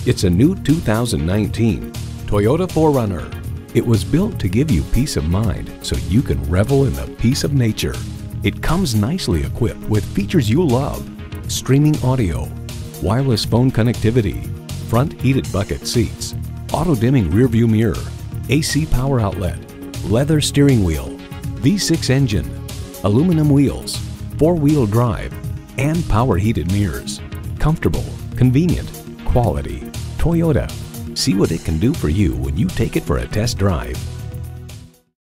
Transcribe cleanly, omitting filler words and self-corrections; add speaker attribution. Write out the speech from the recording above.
Speaker 1: It's a new 2019 Toyota 4Runner. It was built to give you peace of mind so you can revel in the peace of nature. It comes nicely equipped with features you love: streaming audio, wireless phone connectivity, front heated bucket seats, auto-dimming rearview mirror, AC power outlet, leather steering wheel, V6 engine, aluminum wheels, four-wheel drive, and power heated mirrors. Comfortable, convenient, quality. Toyota. See what it can do for you when you take it for a test drive.